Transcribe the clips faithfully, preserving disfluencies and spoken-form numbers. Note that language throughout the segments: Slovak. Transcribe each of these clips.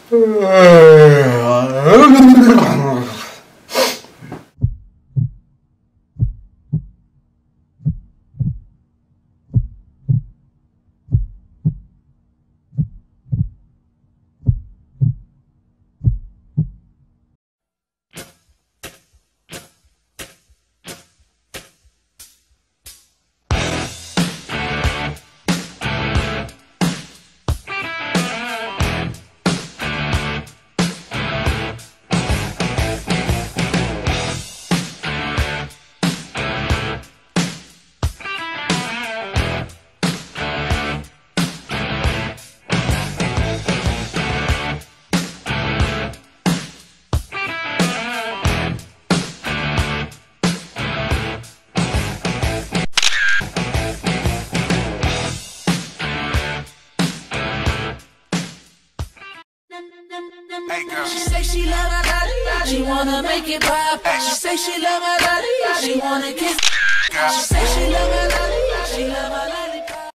Hey girl. She say she love my body, she wanna make it pop. She say she love my body, she wanna kiss. Girl. She say she love my body, she love my lollipop.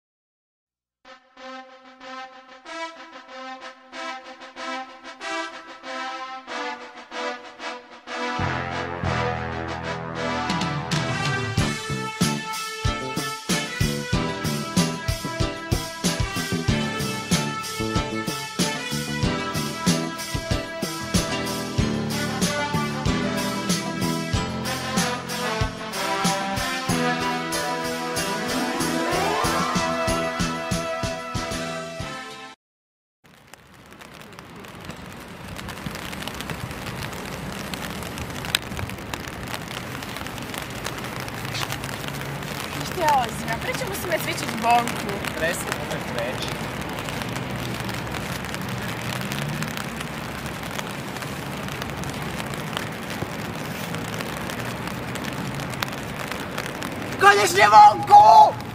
Ozima, prečo musíme cvičiť vonku? Presne, poďme preč. Konečne vonku!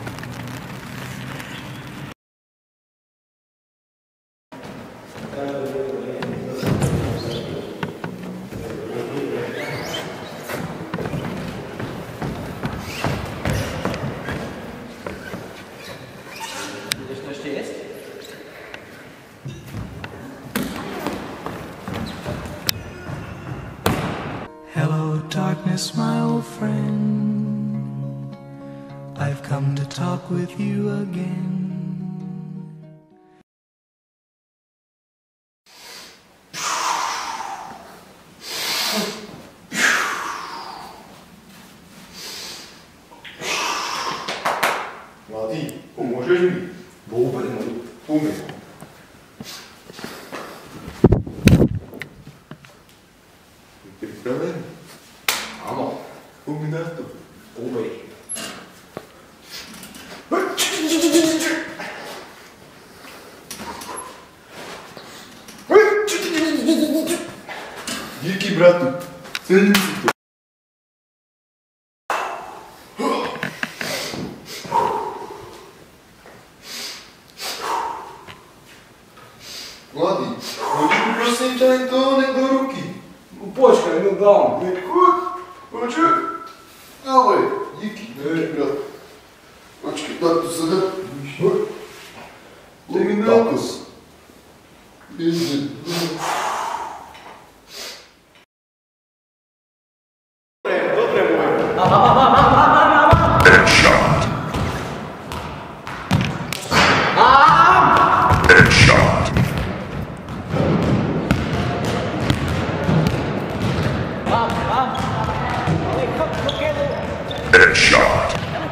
Hello, darkness, my old friend. I've come to talk with you again. Mladý, pomôžeš mi? Vôbec môžu. Umiem. Pripravený? Áno. Umí na to. Umej. Díky, bratu. Cením si to. Mladý, hodí mi prosím ťa len toho nek do ruky. No počkaj, no dám. Chuť, počuj. Ahoj, díky. Díky, brat. Počkej, takto sa dá. Umí na to. Ježiš. Dobre, môj. Headshot. Headshot. Headshot.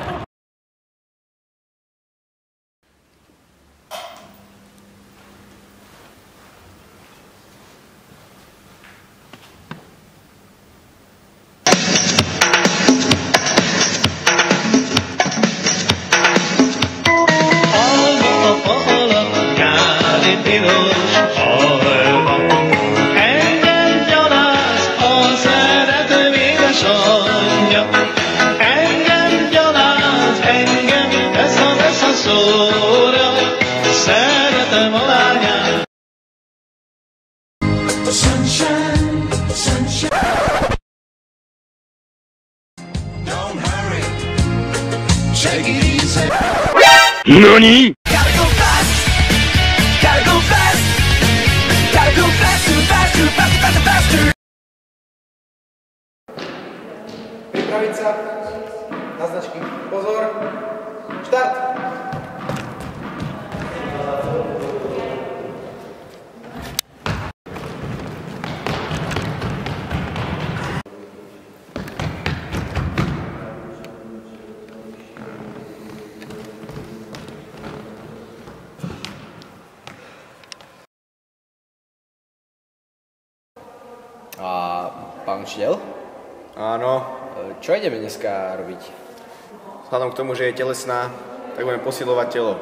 Sunshine, sunshine. Don't hurry, take it easy. NANI?! Gotta go fast, gotta go fast, gotta go fast. sa. Na značky. Pozor. Štart. A pán učiteľ? Áno, Čo ideme dneska robiť? vzhľadom k tomu, že je telesná, tak budeme posilovať telo.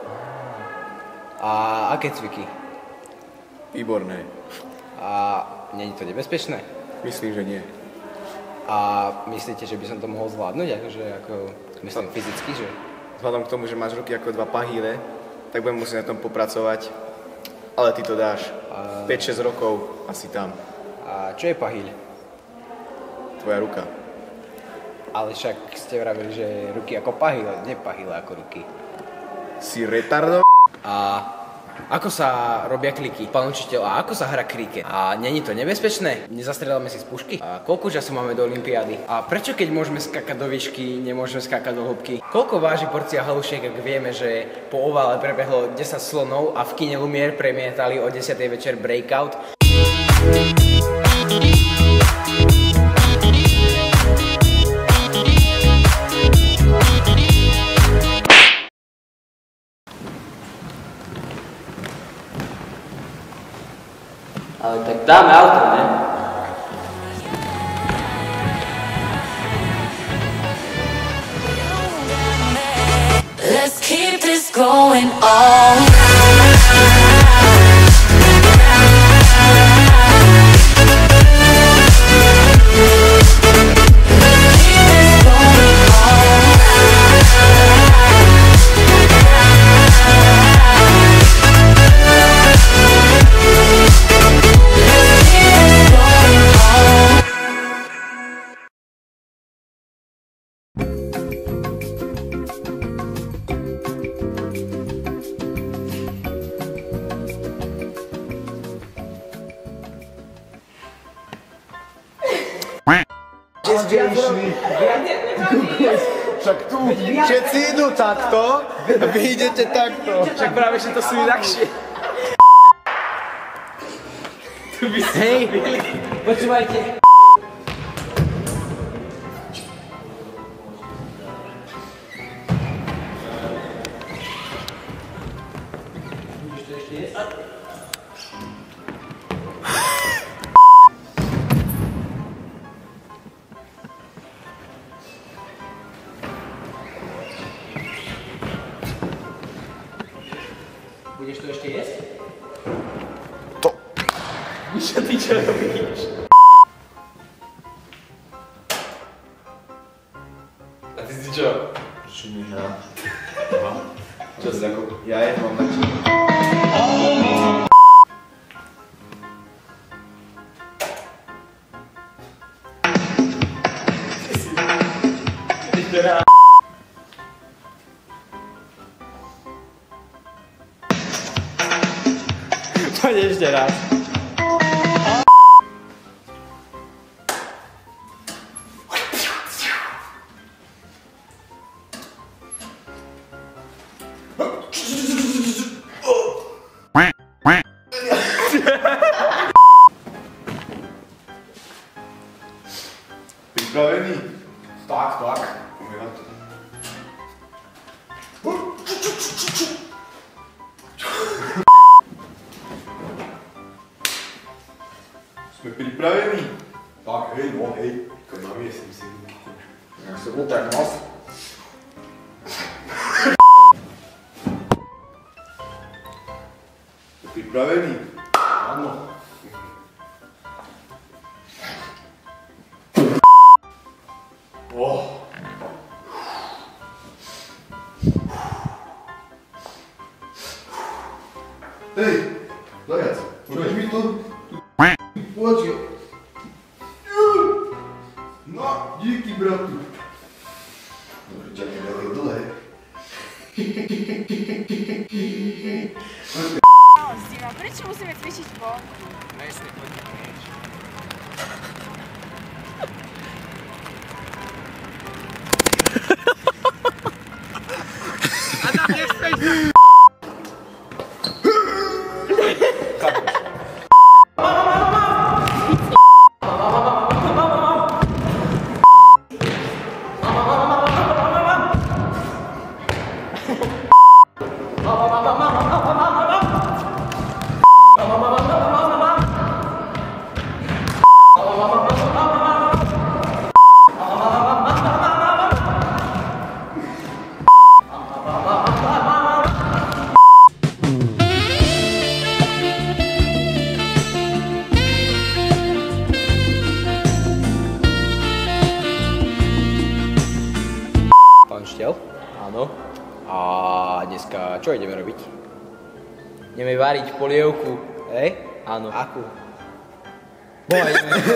A aké cviky? Výborné. A nie je to nebezpečné? Myslím, že nie. A myslíte, že by som to mohol zvládnuť? Akože, ako, myslím fyzicky, že? Vzhľadom k tomu, že máš ruky ako dva pahýle, tak budem musieť na tom popracovať. Ale ty to dáš. A... päť šesť rokov asi tam. A čo je pahýľ? Tvoja ruka. Ale však ste vravili, že ruky ako pahýle, nie pahýle ako ruky. Si retardo? A ako sa robia kliky? Pán učiteľ, a ako sa hrá kriket? A není to nebezpečné? Nezastrelíme si z pušky? A koľko času máme do olympiády? A prečo keď môžeme skákať do výšky, nemôžeme skákať do hĺbky? Koľko váži porcia halušiek, ak vieme, že po ovále prebehlo desať slonov a v kine Lumière premietali o desiatej večer Breakout? Ale tak dáme auto, ne? Let's keep this going on. Však tu všetci idú takto a vy idete takto. Však práve, že to sú inakšie. Hej, počúvajte. Budeš to ešte jesť? To. Čo ty čo robíš? A ty si čo? Čo mi hrá? Čo si ako? Ja je, mám na čo. Ešte raz. Poď ešte raz. Pripravený? Tak, tak. Poďme na to. Sme pripravení? Tak, hej, no, hej. Ako namiesím si. Jak se byl tak nos. Pripravený? Áno. Oh. Hej, zajac, povieš mi to? Počkej. No, díky, bratu. Dobre, čakaj, ale dlhé. Zima, prečo musíme cvičiť vonku? Presne, poďme. čo ideme robiť? Ideme variť polievku. Hej? Áno. Akú? Boha, ideme.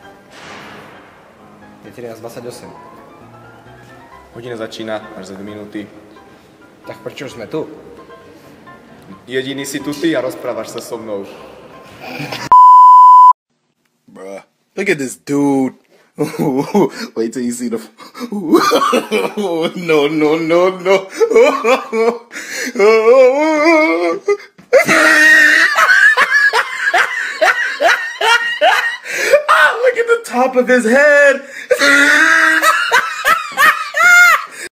Je trinásť dvadsaťosem. Hodina začína až za dve minúty. Tak prečo sme tu? Jediný si tu ty a rozprávaš sa so mnou. Bruh. Look at this dude. Wait till you see the. No, no, no, no. Ah, look at the top of his head.